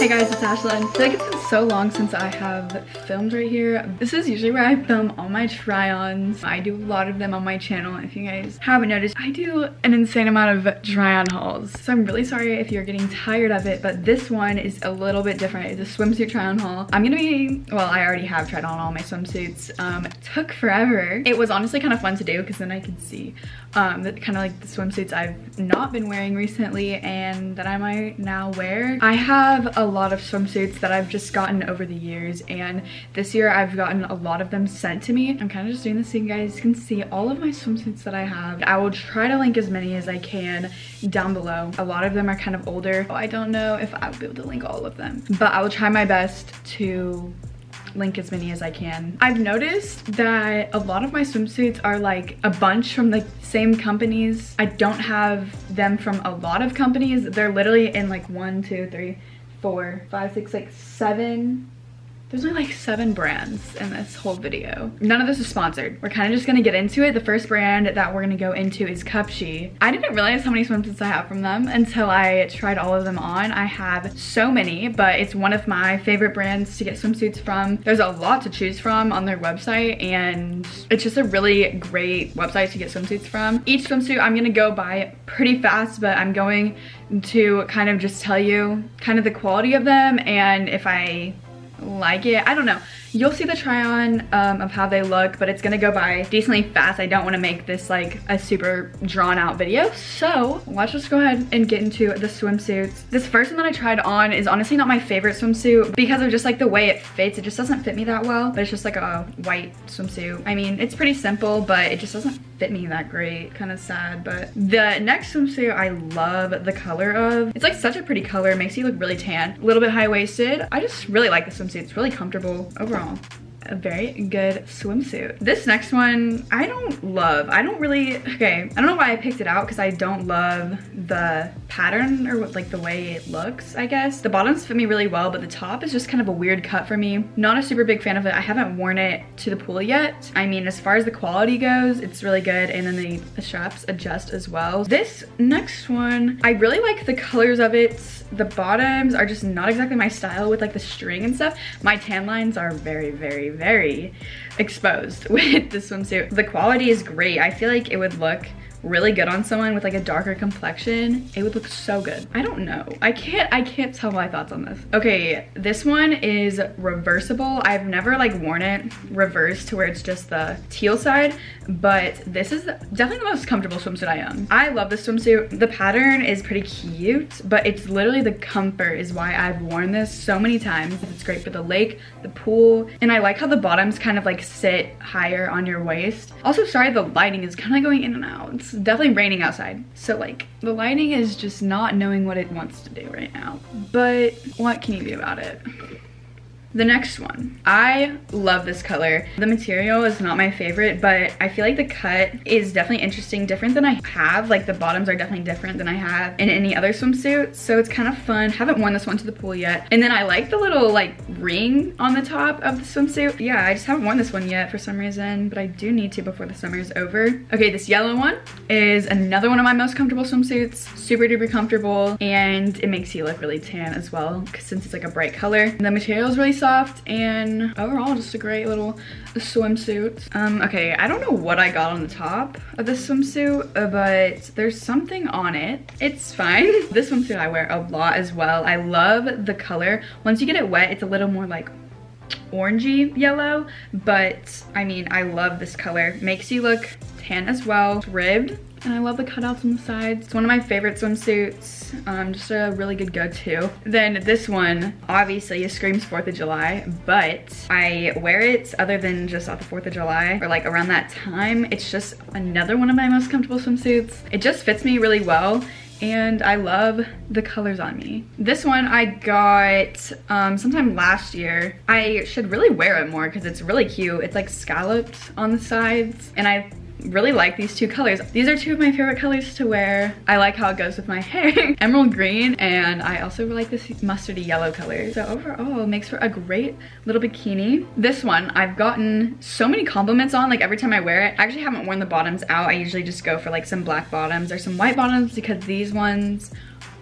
Hey guys, it's Ashlyn. I feel like it's been so long since I have filmed right here. This is usually where I film all my try-ons. I do a lot of them on my channel. If you guys haven't noticed, I do an insane amount of try-on hauls. So I'm really sorry if you're getting tired of it, but this one is a little bit different. It's a swimsuit try-on haul. I'm gonna be, well, I already have tried on all my swimsuits. It took forever. It was honestly kind of fun to do because then I could see kind of like the swimsuits I've not been wearing recently and that I might now wear. I have a lot of swimsuits that I've just gotten over the years, and this year I've gotten a lot of them sent to me. I'm kind of just doing this so you guys can see all of my swimsuits that I have. I will try to link as many as I can down below. A lot of them are kind of older. I don't know if I'll be able to link all of them, but I will try my best to link as many as I can. I've noticed that a lot of my swimsuits are like a bunch from the same companies. I don't have them from a lot of companies. They're literally in like 1, 2, 3, 4, 5, 6, like 7. There's only like 7 brands in this whole video. None of this is sponsored. We're kind of just gonna get into it. The first brand that we're gonna go into is Cupshe. I didn't realize how many swimsuits I have from them until I tried all of them on. I have so many, but it's one of my favorite brands to get swimsuits from. There's a lot to choose from on their website, and it's just a really great website to get swimsuits from. Each swimsuit I'm gonna go by pretty fast, but I'm going to kind of just tell you kind of the quality of them and if I like it. I don't know. You'll see the try on of how they look, but it's gonna go by decently fast. I don't want to make this like a super drawn out video, so let's just go ahead and get into the swimsuits. This first one that I tried on is honestly not my favorite swimsuit because of just like the way it fits. It just doesn't fit me that well, but it's just like a white swimsuit. I mean, it's pretty simple, but it just doesn't fit me that great. Kind of sad. But the next swimsuit I love the color of. It's like such a pretty color. It makes you look really tan. A little bit high-waisted. I just really like the swimsuit. It's really comfortable overall. A very good swimsuit. This next one I don't love. I don't know why I picked it out because I don't love the pattern or like the way it looks, I guess. The bottoms fit me really well, but the top is just kind of a weird cut for me. Not a super big fan of it. I haven't worn it to the pool yet. I mean, as far as the quality goes, it's really good, and then the straps adjust as well. This next one, I really like the colors of it. The bottoms are just not exactly my style with like the string and stuff. My tan lines are very exposed with this swimsuit. The quality is great. I feel like it would look really good on someone with like a darker complexion. It would look so good. I don't know. I can't tell my thoughts on this. Okay, this one is reversible. I've never like worn it reversed to where it's just the teal side, but this is definitely the most comfortable swimsuit I own. I love this swimsuit. The pattern is pretty cute, but it's literally the comfort is why I've worn this so many times. It's great for the lake, the pool, and I like how the bottoms kind of like sit higher on your waist. Also, sorry, the lighting is kind of going in and out. It's definitely raining outside, so like the lighting is just not knowing what it wants to do right now, but what can you do about it? The next one, I love this color. The material is not my favorite, but I feel like the cut is definitely interesting, different than I have. Like the bottoms are definitely different than I have in any other swimsuit, so it's kind of fun. Haven't worn this one to the pool yet. And then I like the little like ring on the top of the swimsuit. Yeah, I just haven't worn this one yet for some reason, but I do need to before the summer is over. Okay, this yellow one is another one of my most comfortable swimsuits. Super duper comfortable, and it makes you look really tan as well since it's like a bright color. The material is really soft, and overall just a great little swimsuit. Okay, I don't know what I got on the top of this swimsuit, but there's something on it. It's fine. This swimsuit I wear a lot as well. I love the color. Once you get it wet, it's a little more like orangey yellow, but I mean, I love this color. Makes you look tan as well. It's ribbed, and I love the cutouts on the sides. It's one of my favorite swimsuits. Just a really good go-to. Then this one, obviously it screams 4th of July, but I wear it other than just on the 4th of July or like around that time. It's just another one of my most comfortable swimsuits. It just fits me really well, and I love the colors on me. This one I got sometime last year. I should really wear it more because it's really cute. It's like scalloped on the sides, and I really like these two colors. These are two of my favorite colors to wear. I like how it goes with my hair. Emerald green, and I also really like this mustardy yellow color. So overall, it makes for a great little bikini. This one, I've gotten so many compliments on, like every time I wear it. I actually haven't worn the bottoms out. I usually just go for like some black bottoms or some white bottoms because these ones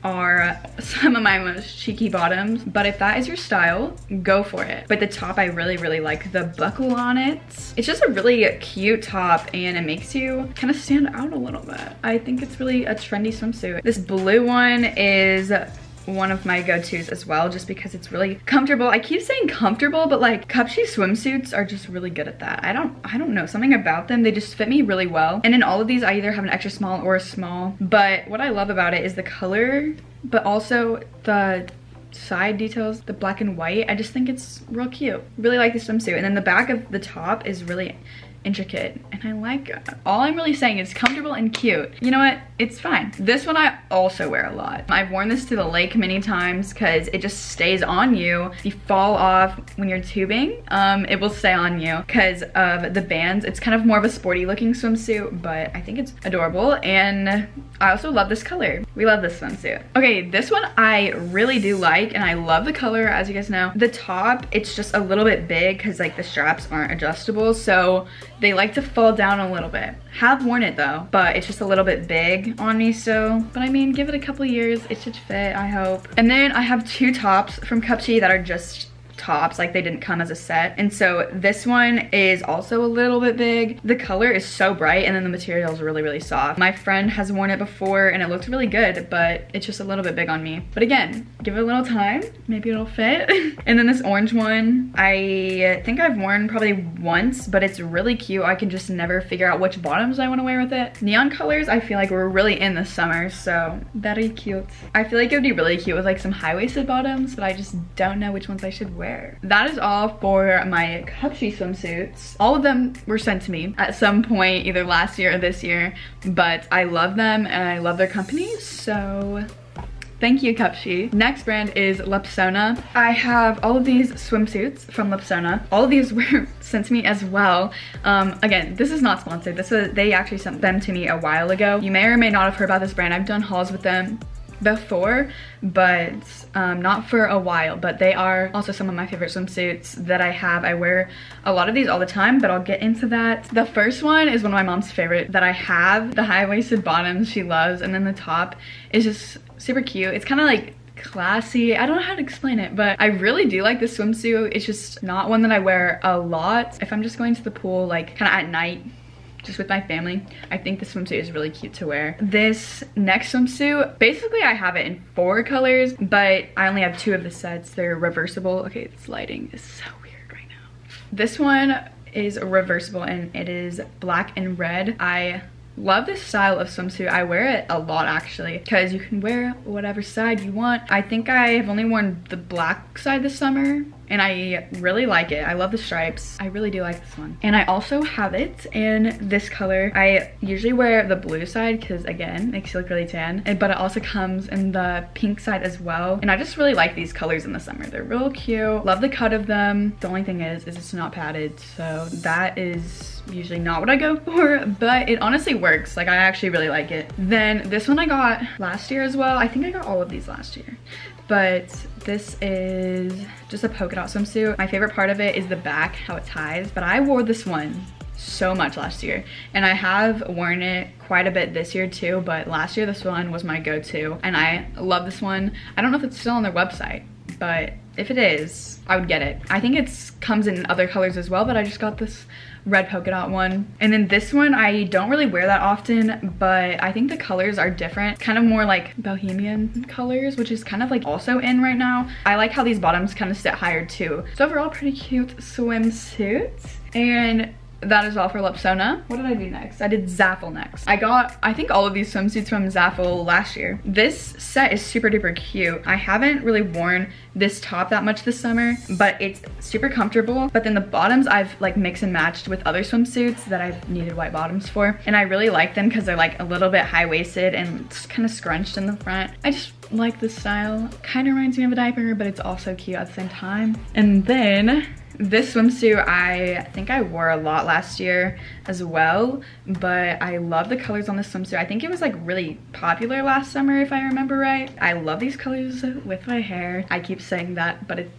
are some of my most cheeky bottoms, but if that is your style, go for it. But the top, I really like the buckle on it. It's just a really cute top and it makes you kind of stand out a little bit. I think it's really a trendy swimsuit. This blue one is one of my go-tos as well, just because it's really comfortable. I keep saying comfortable, but like Cupshe swimsuits are just really good at that. I don't know, something about them, they just fit me really well. And in all of these, I either have an extra small or a small, but what I love about it is the color, but also the side details, the black and white. I just think it's real cute. Really like the swimsuit. And then the back of the top is really intricate, and I like it. All I'm really saying is comfortable and cute. You know what? It's fine. This one I also wear a lot. I've worn this to the lake many times because it just stays on you. If you fall off when you're tubing, it will stay on you because of the bands. It's kind of more of a sporty looking swimsuit, but I think it's adorable, and I also love this color. We love this swimsuit. Okay, this one I really do like, and I love the color, as you guys know. The top, it's just a little bit big because like the straps aren't adjustable, so they like to fall down a little bit. Have worn it though, but it's just a little bit big on me, so, but I mean, give it a couple years, it should fit, I hope. And then I have two tops from Cupshe that are just tops, like they didn't come as a set, and so this one is also a little bit big. The color is so bright, and then the material is really soft. My friend has worn it before and it looks really good, but it's just a little bit big on me. But again, give it a little time, maybe it'll fit. And then this orange one, I think I've worn probably once, but it's really cute. I can just never figure out which bottoms I want to wear with it. Neon colors, I feel like we're really in this summer, so very cute. I feel like it would be really cute with like some high-waisted bottoms, but I just don't know which ones I should wear. That is all for my Cupshe swimsuits. All of them were sent to me at some point, either last year or this year, but I love them and I love their company, so thank you, Cupshe. Next brand is Lapsona. I have all of these swimsuits from Lapsona. All of these were sent to me as well. Again, this is not sponsored. They actually sent them to me a while ago. You may or may not have heard about this brand. I've done hauls with them before, but not for a while, but they are also some of my favorite swimsuits that I have. I wear a lot of these all the time, but I'll get into that. The first one is one of my mom's favorite that I have. The high-waisted bottoms she loves, and then the top is just super cute. It's kind of like classy. I don't know how to explain it, but I really do like this swimsuit. It's just not one that I wear a lot. If I'm just going to the pool like kind of at night, just with my family, I think this swimsuit is really cute to wear. This next swimsuit, basically I have it in 4 colors, but I only have 2 of the sets. They're reversible. Okay, this lighting is so weird right now. This one is reversible and it is black and red. I love this style of swimsuit. I wear it a lot actually, because you can wear whatever side you want. I think I have only worn the black side this summer, and I really like it. I love the stripes. I really do like this one. And I also have it in this color. I usually wear the blue side because again, it makes you look really tan, but it also comes in the pink side as well. And I just really like these colors in the summer. They're real cute. Love the cut of them. The only thing is it's not padded, so that is usually not what I go for, but it honestly works. Like, I actually really like it. Then this one I got last year as well. I think I got all of these last year, but this is just a polka dot swimsuit. My favorite part of it is the back, how it ties, but I wore this one so much last year, and I have worn it quite a bit this year too, but last year this one was my go-to, and I love this one. I don't know if it's still on their website, but if it is, I would get it. I think it comes in other colors as well, but I just got this red polka dot one. And then this one I don't really wear that often, but I think the colors are different, kind of more like bohemian colors, which is kind of like also in right now. I like how these bottoms kind of sit higher too. So overall, pretty cute swimsuit. And that is all for Lapsona. What did I do next? I did Zaful next. I got, I think, all of these swimsuits from Zaful last year. This set is super duper cute. I haven't really worn this top that much this summer, but it's super comfortable. But then the bottoms I've like mixed and matched with other swimsuits that I've needed white bottoms for. And I really like them because they're like a little bit high-waisted and kind of scrunched in the front. I just like this style. Kind of reminds me of a diaper, but it's also cute at the same time. And then this swimsuit I think I wore a lot last year as well, but I love the colors on this swimsuit. I think it was like really popular last summer if I remember right. I love these colors with my hair. I keep saying that, but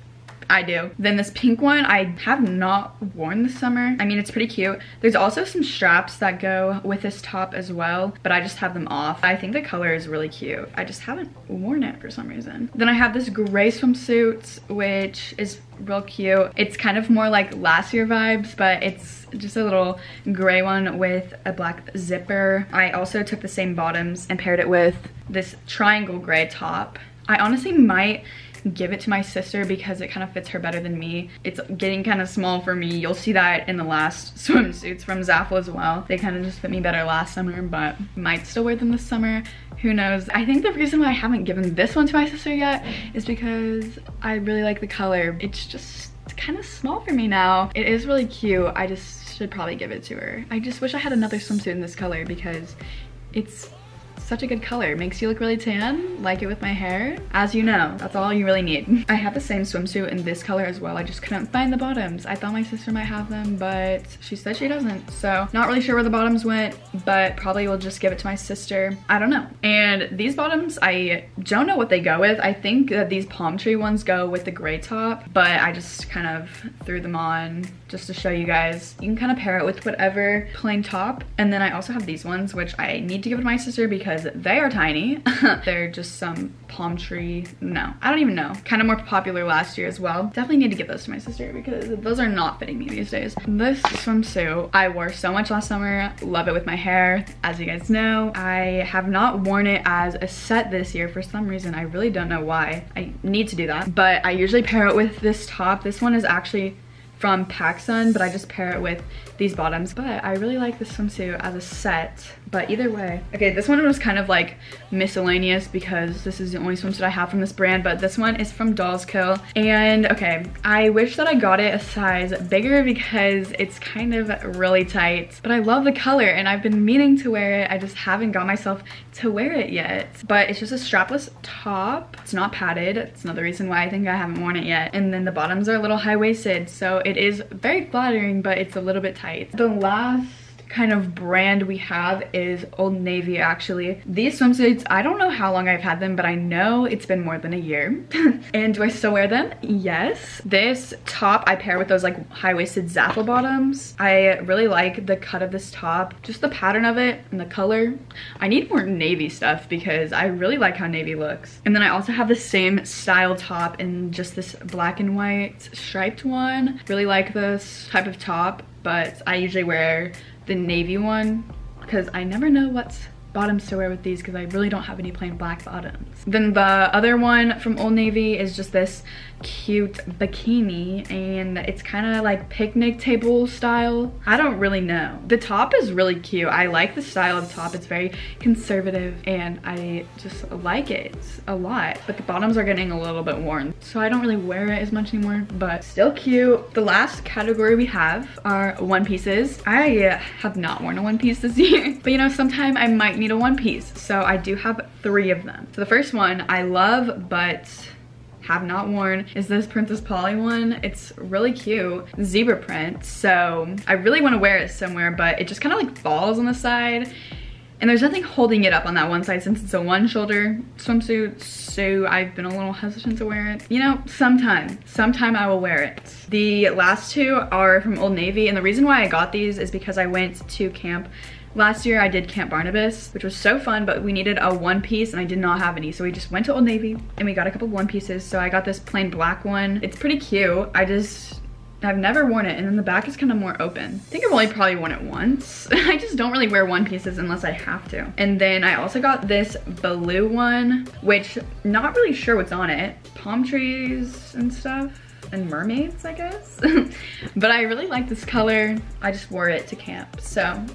I do. Then this pink one I have not worn this summer. I mean, it's pretty cute. There's also some straps that go with this top as well, but I just have them off. I think the color is really cute. I just haven't worn it for some reason. Then I have this gray swimsuit, which is real cute. It's kind of more like last year vibes, but it's just a little gray one with a black zipper. I also took the same bottoms and paired it with this triangle gray top. I honestly might give it to my sister because it kind of fits her better than me. It's getting kind of small for me. You'll see that in the last swimsuits from Zaful as well. They kind of just fit me better last summer, but might still wear them this summer. Who knows? I think the reason why I haven't given this one to my sister yet is because I really like the color. It's just kind of small for me now. It is really cute. I just should probably give it to her. I just wish I had another swimsuit in this color because it's such a good color. It makes you look really tan, like it with my hair. As you know, that's all you really need. I have the same swimsuit in this color as well. I just couldn't find the bottoms. I thought my sister might have them, but she said she doesn't. So not really sure where the bottoms went, but probably will just give it to my sister. I don't know. And these bottoms, I don't know what they go with. I think that these palm tree ones go with the gray top, but I just kind of threw them on just to show you guys. You can kind of pair it with whatever plain top. And then I also have these ones, which I need to give to my sister because they are tiny. They're just some palm tree, no, I don't even know. Kind of more popular last year as well. Definitely need to give those to my sister because those are not fitting me these days. This swimsuit I wore so much last summer. Love it with my hair. As you guys know, I have not worn it as a set this year for some reason. I really don't know why. I need to do that. But I usually pair it with this top. This one is actually from PacSun, but I just pair it with these bottoms. But I really like this swimsuit as a set, but either way. Okay, this one was kind of like miscellaneous because this is the only swimsuit I have from this brand, but this one is from Dolls Kill. And okay, I wish that I got it a size bigger because it's kind of really tight, but I love the color and I've been meaning to wear it. I just haven't got myself to wear it yet. But it's just a strapless top. It's not padded. It's another reason why I think I haven't worn it yet. And then the bottoms are a little high-waisted, so it is very flattering, but it's a little bit tight. The last kind of brand we have is Old Navy. Actually, these swimsuits, I don't know how long I've had them, but I know it's been more than a year. And do I still wear them? Yes. This top I pair with those like high-waisted Zaful bottoms. I really like the cut of this top, just the pattern of it and the color. I need more navy stuff because I really like how navy looks. And then I also have the same style top in just this black and white striped one. Really like this type of top, but I usually wear the navy one because I never know what bottoms to wear with these because I really don't have any plain black bottoms. Then the other one from Old Navy is just this cute bikini, and it's kind of like picnic table style. I don't really know. The top is really cute. I like the style of the top. It's very conservative and I just like it a lot, but the bottoms are getting a little bit worn, so I don't really wear it as much anymore, but still cute. The last category we have are one pieces. I have not worn a one piece this year, but you know, sometime I might need a one piece, so I do have 3 of them. So the first one I love but have not worn is this Princess Polly one. It's really cute, zebra print, so I really want to wear it somewhere, but it just kind of like falls on the side and there's nothing holding it up on that one side since it's a one shoulder swimsuit, so I've been a little hesitant to wear it. You know, sometime I will wear it. The last 2 are from Old Navy, and the reason why I got these is because I went to camp last year. I did Camp Barnabas, which was so fun, but we needed a one piece and I did not have any, so we just went to Old Navy and we got a couple one pieces. So I got this plain black one. It's pretty cute. I've never worn it, and then the back is kind of more open. I think I've only probably worn it once. I just don't really wear one pieces unless I have to. And then I also got this blue one, which not really sure what's on it. Palm trees and stuff. And mermaids, I guess. But I really like this color. I just wore it to camp, so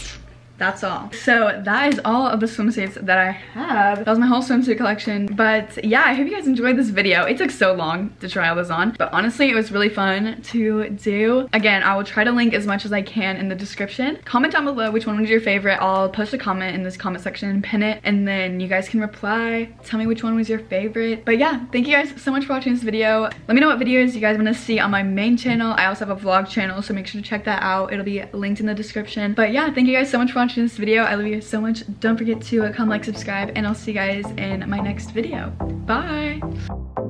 that's all. So that is all of the swimsuits that I have. That was my whole swimsuit collection. But yeah, I hope you guys enjoyed this video. It took so long to try all those on, but honestly it was really fun to do. Again, I will try to link as much as I can in the description. Comment down below which one was your favorite. I'll post a comment in this comment section and pin it, and then you guys can reply, tell me which one was your favorite. But yeah, thank you guys so much for watching this video. Let me know what videos you guys want to see on my main channel. I also have a vlog channel, so make sure to check that out. It'll be linked in the description. But yeah, thank you guys so much for watching this video. I love you so much. Don't forget to comment, like, subscribe, and I'll see you guys in my next video. Bye.